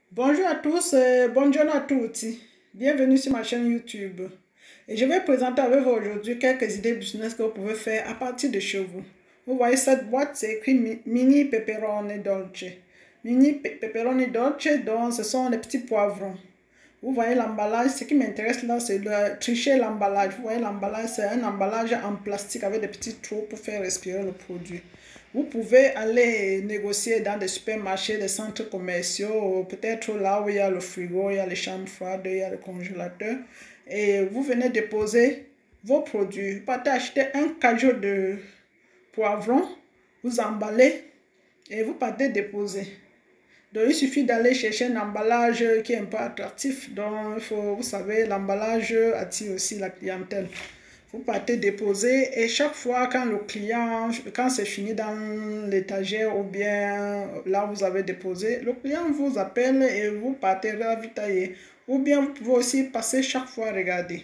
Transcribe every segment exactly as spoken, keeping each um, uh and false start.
Bonjour à tous, euh, buongiorno à tutti. Bienvenue sur ma chaîne YouTube. Et je vais présenter avec vous aujourd'hui quelques idées business que vous pouvez faire à partir de chez vous. Vous voyez cette boîte, c'est écrit mi- Mini Peperoni Dolce. Mini Pe Peperoni Dolce, donc ce sont les petits poivrons. Vous voyez l'emballage, ce qui m'intéresse là, c'est de tricher l'emballage. Vous voyez l'emballage, c'est un emballage en plastique avec des petits trous pour faire respirer le produit. Vous pouvez aller négocier dans des supermarchés, des centres commerciaux, peut-être là où il y a le frigo, il y a les chambres froides, il y a le congélateur. Et vous venez déposer vos produits. Vous partez acheter un cajot de poivrons, vous emballez et vous partez déposer. Donc, il suffit d'aller chercher un emballage qui est un peu attractif. Donc, il faut, vous savez, l'emballage attire aussi la clientèle. Vous partez déposer et chaque fois quand le client, quand c'est fini dans l'étagère ou bien là où vous avez déposé, le client vous appelle et vous partez ravitailler. Ou bien vous pouvez aussi passer chaque fois regarder.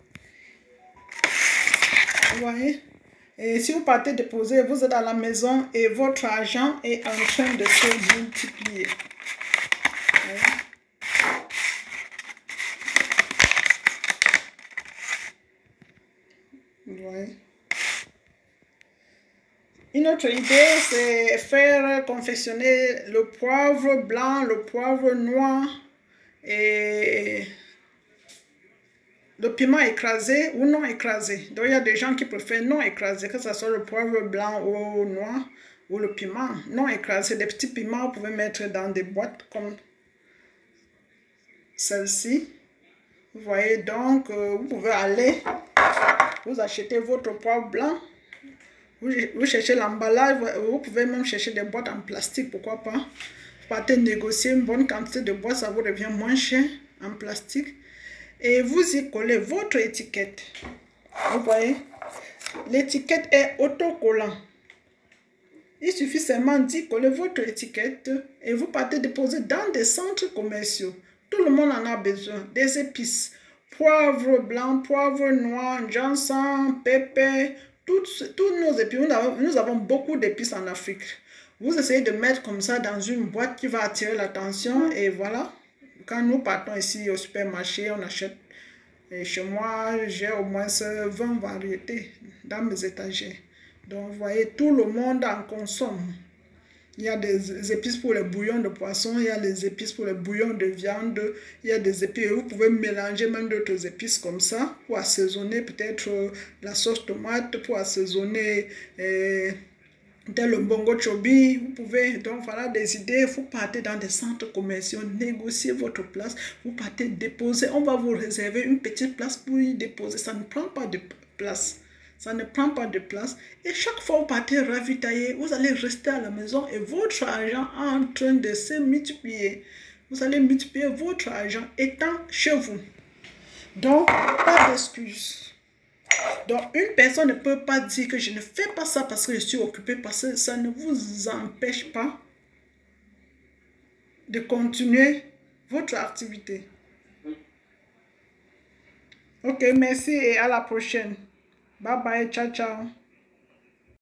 Vous voyez? Et si vous partez déposer, vous êtes à la maison et votre argent est en train de se multiplier. Vous voyez? Une autre idée, c'est faire confectionner le poivre blanc, le poivre noir et le piment écrasé ou non écrasé. Donc, il y a des gens qui préfèrent non écrasé, que ce soit le poivre blanc ou noir ou le piment non écrasé. Des petits piments, vous pouvez mettre dans des boîtes comme celle-ci. Vous voyez, donc, euh, vous pouvez aller, vous achetez votre poivre blanc. Vous, vous cherchez l'emballage, vous pouvez même chercher des boîtes en plastique, pourquoi pas. Vous partez négocier une bonne quantité de boîtes, ça vous revient moins cher en plastique. Et vous y collez votre étiquette. Vous voyez, l'étiquette est autocollant. Il suffit seulement d'y coller votre étiquette et vous partez déposer dans des centres commerciaux. Tout le monde en a besoin. Des épices, poivre blanc, poivre noir, ginseng, pépé, toutes, tous nos épices. Nous avons, nous avons beaucoup d'épices en Afrique. Vous essayez de mettre comme ça dans une boîte qui va attirer l'attention et voilà. Quand nous partons ici au supermarché, on achète. Et chez moi, j'ai au moins vingt variétés dans mes étagères. Donc, vous voyez, tout le monde en consomme. Il y a des épices pour les bouillons de poisson, il y a des épices pour les bouillons de viande, il y a des épices, vous pouvez mélanger même d'autres épices comme ça pour assaisonner peut-être la sauce tomate, pour assaisonner eh, tel le bongo chobi, vous pouvez, donc voilà des idées, vous partez dans des centres commerciaux, négociez votre place, vous partez déposer, on va vous réserver une petite place pour y déposer, ça ne prend pas de place. Ça ne prend pas de place. Et chaque fois que vous partez ravitailler, vous allez rester à la maison et votre argent est en train de se multiplier. Vous allez multiplier votre argent étant chez vous. Donc, pas d'excuses. Donc, une personne ne peut pas dire que je ne fais pas ça parce que je suis occupé, parce que ça ne vous empêche pas de continuer votre activité. Ok, merci et à la prochaine. Bye bye, ciao, ciao.